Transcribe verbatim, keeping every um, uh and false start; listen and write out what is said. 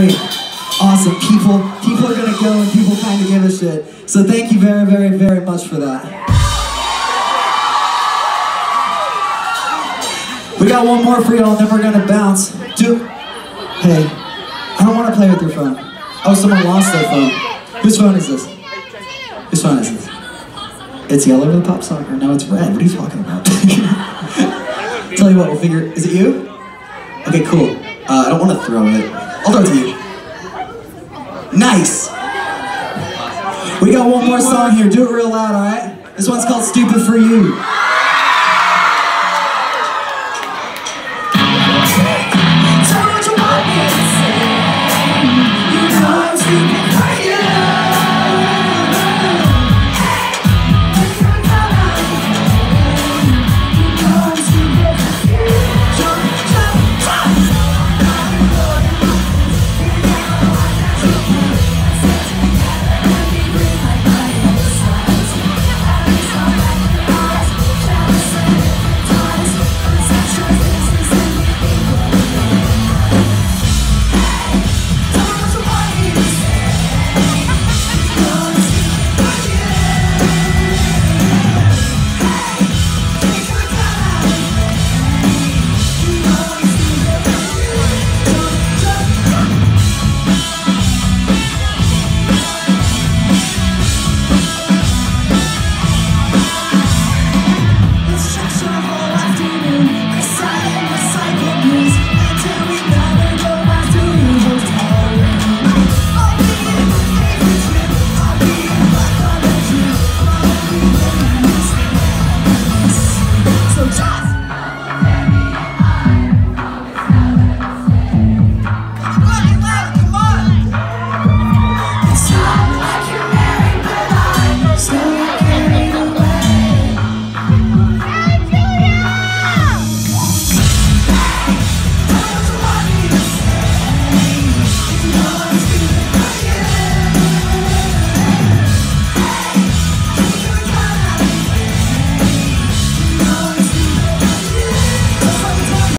Awesome. People, people are gonna go and people kind of give a shit. So thank you very, very, very much for that. We got one more for y'all, and then we're gonna bounce. Do hey, I don't want to play with your phone. Oh, someone lost their phone. Whose phone is this? Whose phone is this? It's yellow with pop soccer. No, it's red. What are you talking about? Tell you what, we'll figure. Is it you? Okay, cool. Uh, I don't want to throw it. I'll throw it to you. Nice. We got one more song here. Do it real loud, all right? This one's called "Stupid for You."